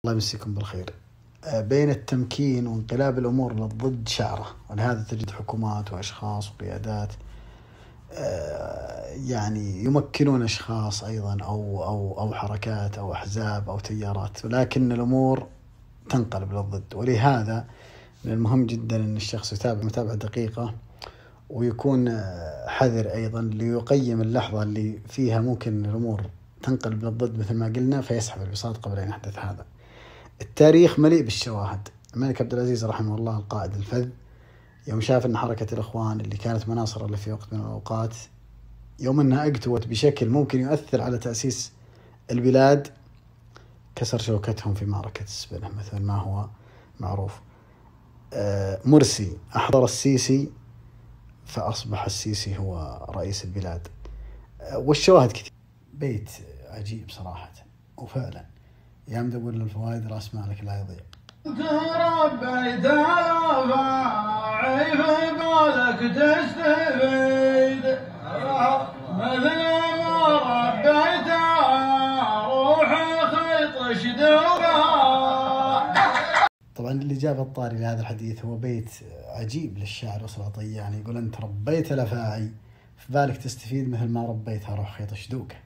الله يمسيكم بالخير. بين التمكين وانقلاب الأمور للضد شعرة، ولهذا تجد حكومات وأشخاص وقيادات يعني يمكنون أشخاص أيضا أو حركات أو أحزاب أو تيارات، ولكن الأمور تنقلب للضد. ولهذا من المهم جدا أن الشخص يتابع متابعة دقيقة ويكون حذر أيضا ليقيم اللحظة اللي فيها ممكن الأمور تنقلب للضد مثل ما قلنا، فيسحب البساط قبل أن يحدث هذا. التاريخ مليء بالشواهد. الملك عبد العزيز رحمه الله القائد الفذ يوم شاف أن حركة الإخوان اللي كانت مناصرة له في وقت من الأوقات يوم أنها اقتوت بشكل ممكن يؤثر على تأسيس البلاد، كسر شوكتهم في معركة السبلة مثل ما هو معروف. مرسي أحضر السيسي فأصبح السيسي هو رئيس البلاد، والشواهد كثير. بيت عجيب صراحة، وفعلا يا مدور الفوائد راس مالك لا يضيع. تربيت الافاعي في بالك تستفيد مثل ما ربيت روحي خيط شدوقها. طبعا اللي جاب الطاري لهذا الحديث هو بيت عجيب للشاعر وصل عطية، يعني يقول أنت ربيت الافاعي في بالك تستفيد مثل ما ربيتها روح خيط شدوقها.